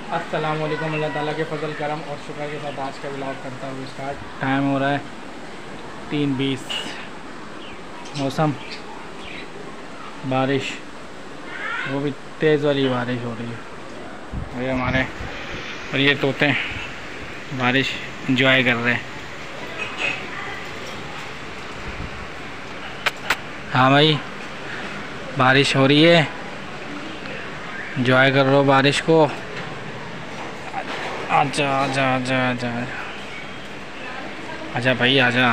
अस्सलाम वालेकुम। अल्लाह ताला के फजल करम और शुक्र के साथ आज का व्लॉग करता हूँ स्टार्ट। टाइम हो रहा है 3:20। मौसम बारिश, वो भी तेज़ वाली बारिश हो रही है। ये हमारे और ये तोते बारिश इंजॉय कर रहे हैं। हाँ भाई, बारिश हो रही है, इंजॉय कर रहे हो बारिश को। आजा आजा आजा आजा आजा भाई आजा।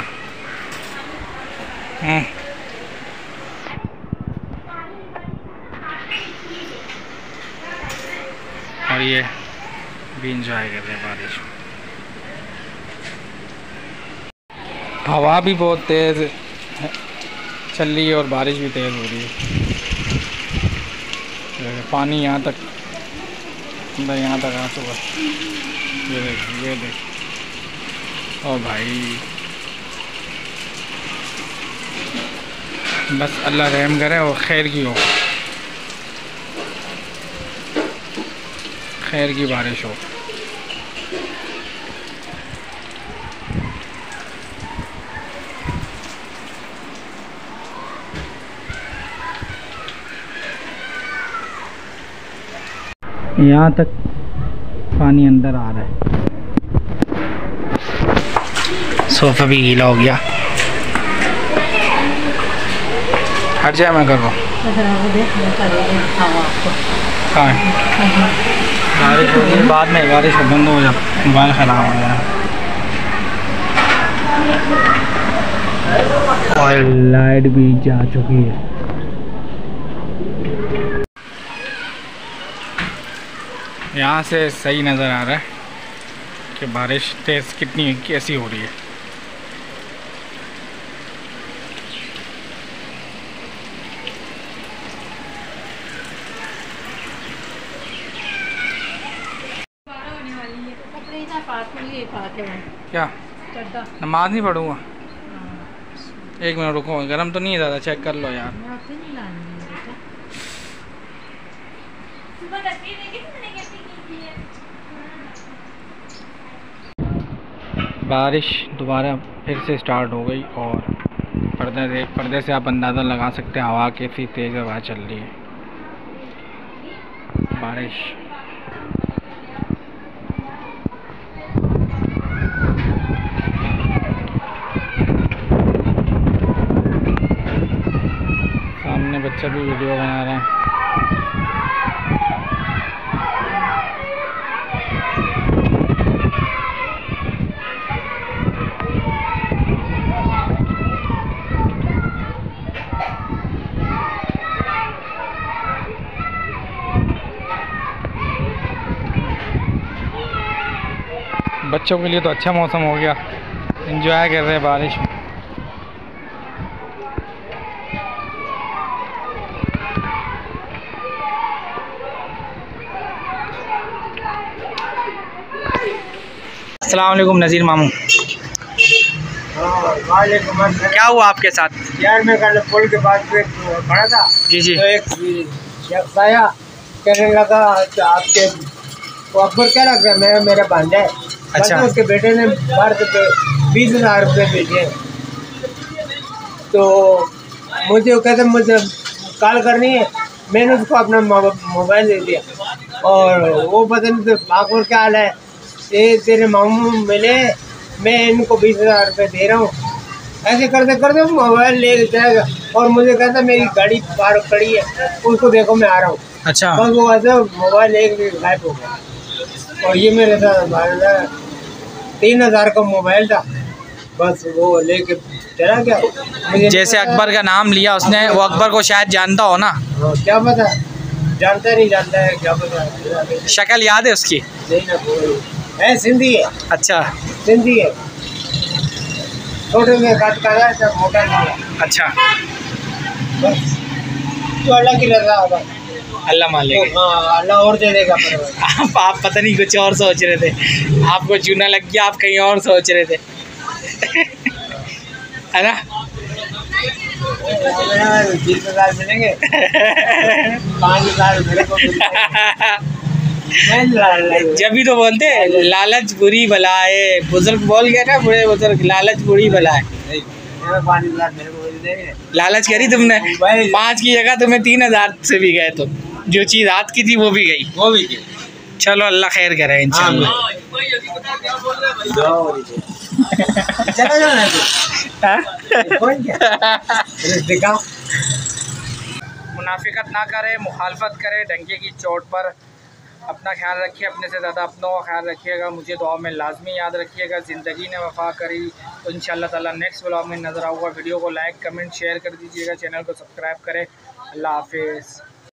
और ये भी इंजॉय कर रहे हैं बारिश। हवा भी बहुत तेज़ चल रही है और बारिश भी तेज़ हो रही है। पानी यहाँ तक, अंदर यहाँ तक आ चुका। ये देख, ये देख। ओ भाई, बस अल्लाह रहम करे और खैर की हो, खैर की बारिश हो। यहाँ तक पानी अंदर आ रहा है। सोफा भी गीला हो गया। हट जाए, मैं कर रहा हूँ। बारिश हो गई, बाद में बारिश बंद हो जाए, मोबाइल ख़राब हो जाए। और लाइट भी जा चुकी है। यहाँ से सही नज़र आ रहा है कि बारिश तेज़ कितनी कैसी हो रही है। क्या नमाज नहीं पढ़ूँगा? एक मिनट रुको, गर्म तो नहीं है ज़्यादा, चेक कर लो यार। बारिश दोबारा फिर से स्टार्ट हो गई और पर्दे से आप अंदाज़ा लगा सकते हैं हवा कैसी तेज़ हवा चल रही है। बारिश सामने बच्चा भी वीडियो बना रहा है। बच्चों के लिए तो अच्छा मौसम हो गया, एंजॉय कर रहे हैं बारिश में। अस्सलाम वालेकुम नज़ीर मामू। क्या हुआ आपके साथ? यार मैं कल पुल के पास पे खड़ा था। जी जी। तो एक शख्स आया, कहने लगा आपके वो अकबर क्या लग रहा है, मैं मेरा भांजा है। अच्छा। उसके बेटे ने बाहर से 20,000 रुपये भेजे। तो मुझे वो कहते मुझे कॉल करनी है। मैंने उसको अपना मोबाइल दे दिया और वो पता नहीं तो अकबर क्या हाल है, ये तेरे मामू मिले, मैं इनको 20,000 रुपये दे रहा हूँ। ऐसे करते करते मोबाइल ले जाएगा और मुझे कहता मेरी गाड़ी बाहर खड़ी है, उसको देखो मैं आ रहा हूँ। अच्छा। बस वो ऐसे मोबाइल एक गायब हो गया। और ये मेरे साथ 3,000 का मोबाइल था, बस वो लेके चला गया। मुझे जैसे अकबर का नाम लिया उसने, वो अकबर को शायद जानता हो ना? क्या पता, जानता नहीं जानता है, क्या पता। शक्ल याद है उसकी? नहीं ना, है सिंधी है। अच्छा, सिंधी है, छोटे में काट का मोटा नहीं। अच्छा। बस तो अल्लाह की रजा होगा, अल्लाह मालिक। हाँ अल्लाह और दे देगा। आप पता नहीं कुछ और सोच रहे थे, आपको चूना लग गया, आप कहीं और सोच रहे थे। है ना? 20,000 मिलेंगे, 5,000 मेरे को मैं जब भी तो बोलते हैं लालच बुरी बला है, बुजुर्ग बोल गया ना, बड़े बुजुर्ग, लालच बुरी बला है। लालच करी तुमने, 5 की जगह तुम्हें 3000 से भी गए, तो जो चीज हाथ की थी वो भी गई, वो भी गई। चलो अल्लाह खैर करे इंशाल्लाह। मुनाफिकत ना करे, मुखालफत करे डंके की चोट पर। अपना ख्याल रखिए, अपने से ज़्यादा अपनों का ख्याल रखिएगा। मुझे दुआ में लाजमी याद रखिएगा। ज़िंदगी ने वफ़ा करी तो इंशाअल्लाह ताला नेक्स्ट व्लॉग में नज़र आऊँगा। वीडियो को लाइक कमेंट शेयर कर दीजिएगा, चैनल को सब्सक्राइब करें। अल्लाह हाफिज़।